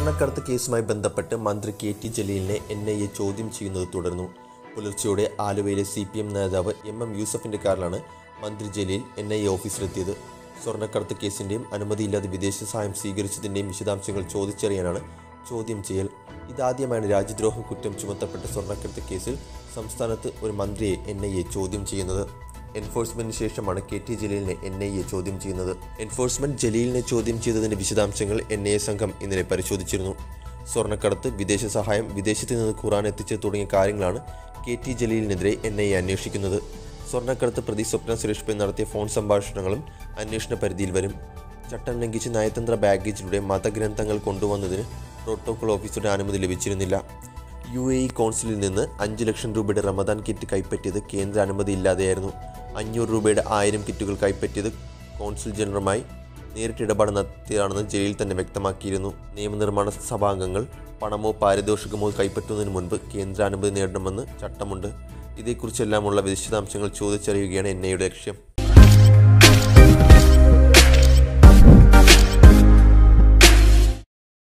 സ്വർണ്ണക്കടത്ത് കേസുമായി ബന്ധപ്പെട്ട് മന്ത്രി കെ.ടി. ജലീലിനെ എൻ.ഐ.എ ചോദ്യം ചെയ്യുന്നത് തുടർന്നു. പുലർച്ചെയോടെ ആലുവയിലെ CPM നേതാവ് M.M. യൂസഫിന്റെ കാറിലാണ് മന്ത്രി ജലീൽ എൻ.ഐ.എ ഓഫീസിലെത്തിയത്. സ്വർണ്ണക്കടത്ത് കേസിന്റെയും അനുമതിയില്ലാതെ വിദേശ സഹായം സ്വീകരിച്ചതിന്റെയും വിശദാംശങ്ങൾ ചോദിച്ചറിയാനാണ് ചോദ്യം ചെയ്യൽ. ഇതാദ്യമായാണ് രാജ്യദ്രോഹ കുറ്റം ചുമത്തപ്പെട്ട സ്വർണ്ണക്കടത്ത് കേസിൽ സംസ്ഥാനത്ത് ഒരു മന്ത്രിയെ എൻ.ഐ.എ ചോദ്യം ചെയ്യുന്നത്. എൻഫോഴ്സ്മെന്റിന് ശേഷമാണ് കെ.ടി. ജലീലിനെ എൻ.ഐ.എ ചോദ്യം ചെയ്യുന്നത്. എൻഫോഴ്സ്മെന്റ് ജലീലിനെ ചോദ്യം ചെയ്തതിന്റെ വിശദാംശങ്ങൾ എൻ.ഐ.എ സംഘം ഇന്നലെ പരിശോധിച്ചിരുന്നു. സ്വർണ്ണക്കടത്ത്, വിദേശ സഹായം, വിദേശത്ത് നിന്ന് ഖുർആൻ എത്തിച്ചത് തുടങ്ങിയ കാര്യങ്ങളാണ് കെ.ടി. ജലീലിനെതിരെ എൻ.ഐ.എ അന്വേഷിക്കുന്നത്. സ്വർണ്ണക്കടത്ത് പ്രതി സ്വപ്ന സുരേഷ് നടത്തിയ ഫോൺ സംഭാഷണങ്ങളും അന്വേഷണ പരിധിയിൽ വരും. ചട്ടം ലംഘിച്ച് നയതന്ത്ര ബാഗേജിലൂടെ മതഗ്രന്ഥങ്ങൾ കൊണ്ടുവന്നതിന് പ്രോട്ടോകോൾ ഓഫീസറുടെ അനുമതി ലഭിച്ചിരുന്നില്ല. UAE കോൺസുലിൽ നിന്ന് 5 ലക്ഷം രൂപയുടെ റമദാൻ കിറ്റ് കൈപ്പറ്റിയത് കേന്ദ്ര അനുമതിയില്ലാതെയായിരുന്നു. 500 രൂപയുടെ 1000 കിറ്റുകൾ കൈപ്പറ്റിയത് കോൺസുൽ ജനറലുമായി നേരിട്ട് ഇടപാട് നടത്തിയതാണെന്ന് ജലീൽ തന്നെ വ്യക്തമാക്കിയിരുന്നു. നിയമനിർമ്മാണ സഭാംഗങ്ങൾ പണമോ പാരിതോഷികമോ കൈപ്പറ്റുന്നതിന് മുൻപ് കേന്ദ്ര അനുമതി നേടണമെന്ന് ചട്ടമുണ്ട്. ഇതേക്കുറിച്ചെല്ലാമുള്ള വിശദാംശങ്ങൾ ചോദിച്ചറിയുകയാണ് എൻ.ഐ.എയുടെ ലക്ഷ്യം.